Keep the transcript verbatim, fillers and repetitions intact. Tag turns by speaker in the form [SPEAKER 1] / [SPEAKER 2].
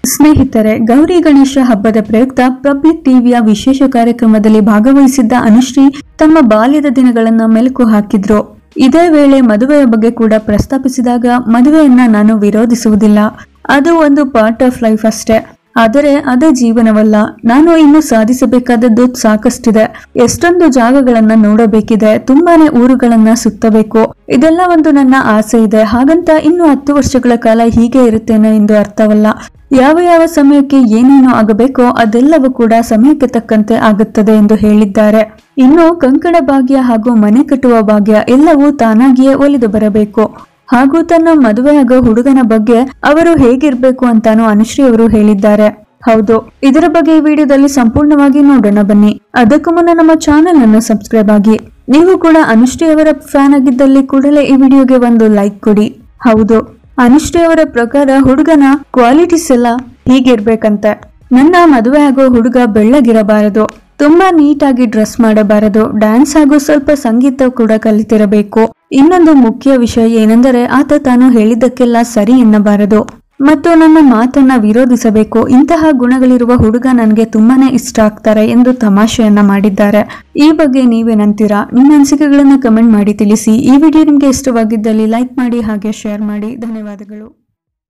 [SPEAKER 1] ಸ್ನೇಹಿತರೆ, ಗೌರಿ ಗಣೇಶ ಹಬ್ಬದ ಪ್ರಯುಕ್ತ ಪಬ್ಲಿಕ್ ಟಿವಿಯ ವಿಶೇಷ ಕಾರ್ಯಕ್ರಮದಲ್ಲಿ ಭಾಗವಹಿಸಿದ್ದ ಅನುಶ್ರೀ ತಮ್ಮ ಬಾಲ್ಯದ ದಿನಗಳನ್ನ ಮೆಲುಕು ಹಾಕಿದ್ರು. ಇದೇ ವೇಳೆ ಮದುವೆಯ ಬಗ್ಗೆ ಕೂಡ ಪ್ರಸ್ತಾಪಿಸಿದಾಗ, ಮದುವೆಯನ್ನ ನಾನು ವಿರೋಧಿಸುವುದಿಲ್ಲ, ಅದು ಒಂದು ಪಾರ್ಟ್ ಆಫ್ ಲೈಫ್ ಅಷ್ಟೇ, ಆದರೆ ಅದೇ ಜೀವನವಲ್ಲ. ನಾನು ಇನ್ನು ಸಾಧಿಸಬೇಕಾದದ್ದು ಸಾಕಷ್ಟಿದೆ. ಎಷ್ಟೊಂದು ಜಾಗಗಳನ್ನ ನೋಡಬೇಕಿದೆ, ತುಂಬಾನೇ ಊರುಗಳನ್ನ ಸುತ್ತಬೇಕು. ಇದೆಲ್ಲ ಒಂದು ನನ್ನ ಆಸೆ ಇದೆ. ಹಾಗಂತ ಇನ್ನು ಹತ್ತು ವರ್ಷಗಳ ಕಾಲ ಹೀಗೆ ಇರುತ್ತೇನೆ ಎಂದು ಅರ್ಥವಲ್ಲ. ಯಾವ ಯಾವ ಸಮಯಕ್ಕೆ ಏನೇನು ಆಗಬೇಕೋ ಅದೆಲ್ಲವೂ ಕೂಡ ಸಮಯಕ್ಕೆ ತಕ್ಕಂತೆ ಆಗುತ್ತದೆ ಎಂದು ಹೇಳಿದ್ದಾರೆ. ಇನ್ನು ಕಂಕಣ ಭಾಗ್ಯ ಹಾಗೂ ಮನೆ ಕಟ್ಟುವ ಭಾಗ್ಯ ಎಲ್ಲವೂ ತಾನಾಗಿಯೇ ಒಲಿದು ಬರಬೇಕು. ಹಾಗೂ ತನ್ನ ಮದುವೆಯಾಗೋ ಹುಡುಗನ ಬಗ್ಗೆ ಅವರು ಹೇಗಿರ್ಬೇಕು ಅಂತಾನು ಅನುಶ್ರೀ ಅವರು ಹೇಳಿದ್ದಾರೆ. ಹೌದು, ಇದರ ಬಗ್ಗೆ ಈ ವಿಡಿಯೋದಲ್ಲಿ ಸಂಪೂರ್ಣವಾಗಿ ನೋಡೋಣ ಬನ್ನಿ. ಅದಕ್ಕೂ ಮುನ್ನ ನಮ್ಮ ಚಾನೆಲ್ ಅನ್ನು ಸಬ್ಸ್ಕ್ರೈಬ್ ಆಗಿ. ನೀವು ಕೂಡ ಅನುಶ್ರೀ ಅವರ ಫ್ಯಾನ್ ಆಗಿದ್ದಲ್ಲಿ ಕೂಡಲೇ ಈ ವಿಡಿಯೋಗೆ ಒಂದು ಲೈಕ್ ಕೊಡಿ. ಹೌದು, ಅನುಶ್ರೀ ಅವರ ಪ್ರಕಾರ ಹುಡುಗನ ಕ್ವಾಲಿಟೀಸ್ ಎಲ್ಲ ಹೀಗಿರ್ಬೇಕಂತೆ. ನನ್ನ ಮದುವೆ ಆಗೋ ಹುಡುಗ ಬೆಳ್ಳಗಿರಬಾರದು, ತುಂಬಾ ನೀಟಾಗಿ ಡ್ರೆಸ್ ಮಾಡಬಾರದು, ಡ್ಯಾನ್ಸ್ ಹಾಗೂ ಸ್ವಲ್ಪ ಸಂಗೀತ ಕೂಡ ಕಲಿತಿರಬೇಕು. ಇನ್ನೊಂದು ಮುಖ್ಯ ವಿಷಯ ಏನೆಂದರೆ ಆತ ತಾನು ಹೇಳಿದ್ದಕ್ಕೆಲ್ಲ ಸರಿ ಎನ್ನಬಾರದು ಮತ್ತು ನನ್ನ ಮಾತನ್ನ ವಿರೋಧಿಸಬೇಕು. ಇಂತಹ ಗುಣಗಳಿರುವ ಹುಡುಗ ನನಗೆ ತುಂಬಾನೇ ಇಷ್ಟ ಆಗ್ತಾರೆ ಎಂದು ತಮಾಷೆಯನ್ನ ಮಾಡಿದ್ದಾರೆ. ಈ ಬಗ್ಗೆ ನೀವೇನಂತೀರಾ? ನಿಮ್ಮ ಅನಿಸಿಕೆಗಳನ್ನ ಕಮೆಂಟ್ ಮಾಡಿ ತಿಳಿಸಿ. ಈ ವಿಡಿಯೋ ನಿಮ್ಗೆ ಇಷ್ಟವಾಗಿದ್ದಲ್ಲಿ ಲೈಕ್ ಮಾಡಿ ಹಾಗೆ ಶೇರ್ ಮಾಡಿ. ಧನ್ಯವಾದಗಳು.